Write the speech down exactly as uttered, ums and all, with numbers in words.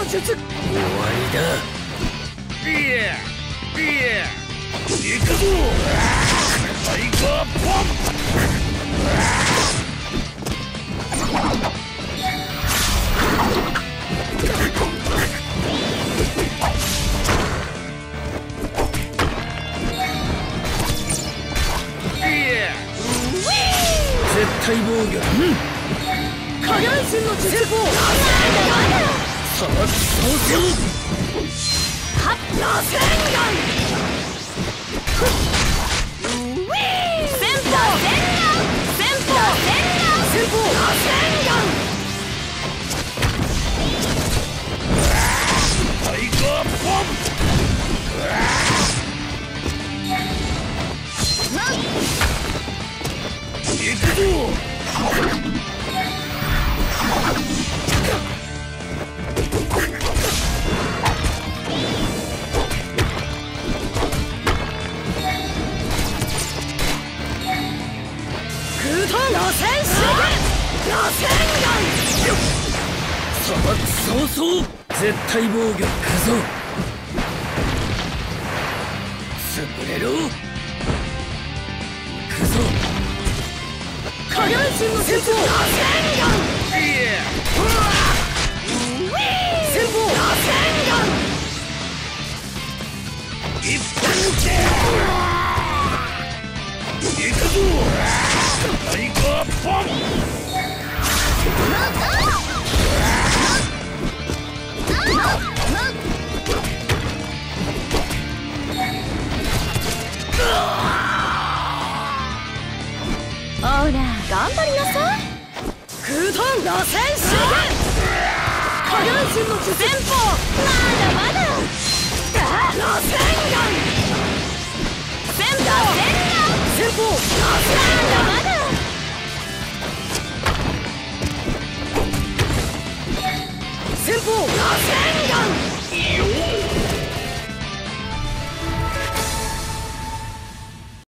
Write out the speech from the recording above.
の術。終わりだ。いやいや行くぞ。タイガーパン。絶対防御。うん。火眼神の術法。さあ、そうせよ。はっ、螺旋丸。先鋒戦乱。先鋒戦乱。先鋒螺旋丸。タイガーパン。行くぞ。空遁螺旋手裏螺旋丸。さばく早々絶対防御。くぞ潰れろ。くぞ火眼神の先鋒螺旋丸。先鋒螺旋丸。一本で行くぞ。タイガーパン。ほら頑張りなさい。空遁螺旋手裏火眼神の術。先鋒まだまだ。螺旋丸。先鋒先鋒まだまだ。先鋒螺旋